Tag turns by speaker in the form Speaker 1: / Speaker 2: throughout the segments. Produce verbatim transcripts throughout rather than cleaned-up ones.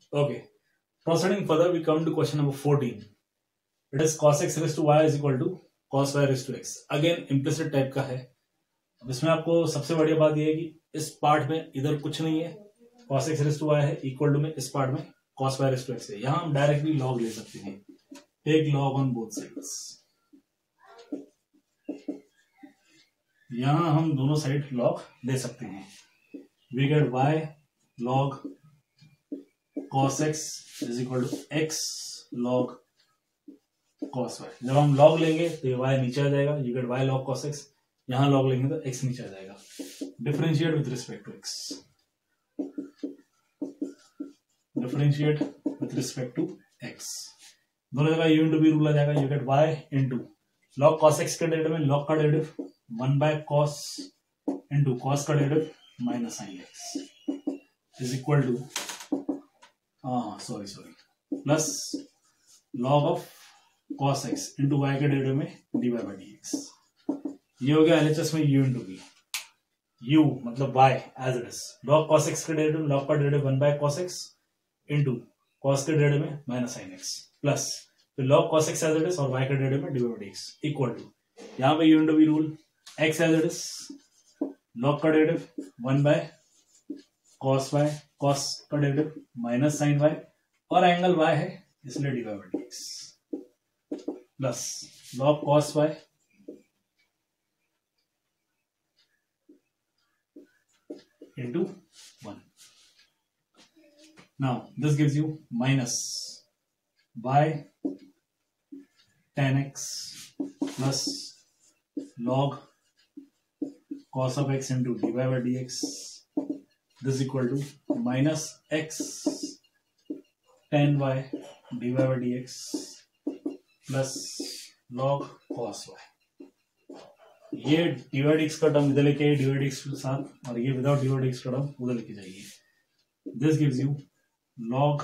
Speaker 1: Okay. Proceeding further, we come to question number fourteen. It is cos x raised to y is equal to cos y raised to x. Again implicit type का है. अब इसमें आपको सबसे बढ़िया बात यह है कि इस पार्ट में इधर कुछ नहीं है, cos x raised to y है, इक्वल टू में इस पार्ट में cos y raised to x है. यहाँ हम डायरेक्टली लॉग ले सकते हैं. Take log on both sides. यहाँ हम दोनों साइड लॉग ले सकते हैं. We get y log cos x is equal to x log cos y. जब हम log लेंगे तो ये y नीचे आ जाएगा. You get y log cos x. यहाँ log लेंगे तो x नीचे आ जाएगा. Differentiate with respect to x. Differentiate with respect to x. दोनों जगह u into v रूल आ जाएगा. You get y into log cos x का डेरिवेटिव में log का derivative one by cos into cos का derivative minus sin x is equal to हाँ sorry sorry plus log of cos x into y के derivative में dy by D x. ये हो गया एलएचएस में u इंटू वी. u मतलब y as it is. Log cos x के derivative log का derivative one by cos x into cos के डेरिवेटिव में माइनस sin x प्लस फिर log cos x as it is और y के derivative में dy by D X equal to यहाँ पे u इंटू वी rule. x as it is log का derivative one by cos y cos का derivative minus sine y और angle y है इसलिए dy by D X plus log cos y into one. Now this gives you minus y tan x plus log cos of x into dy by dx. This is equal to minus x tan y dy by dx plus log cos y. ये dy by dx का term इधर लेके आइए dy by dx के साथ और ये without dy by dx का टर्म उधर लेके जाइए. This gives you log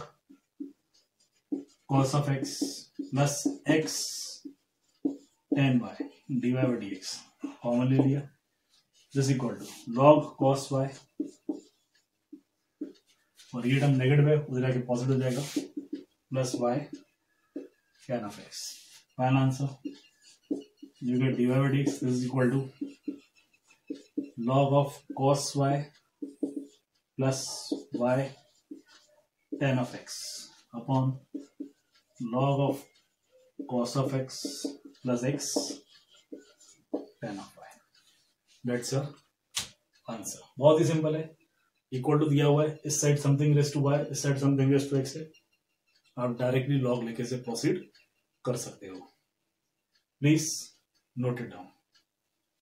Speaker 1: cos of x plus x tan y dy by dx common ले लिया. This is equal to log cos y और ये टर्म नेगेटिव है उधर आके पॉजिटिव जाएगा plus Y tan of X. Final answer you get dy by dx is equal to log of cos y plus y tan of x upon log of cos of x plus x tan of y. That's your answer. बहुत ही simple है. Equal to दिया हुआ है, इस side something raise to Y, इस side something raise to X है. आप डायरेक्टली लॉग लेके से प्रोसीड कर सकते हो. Please note it down.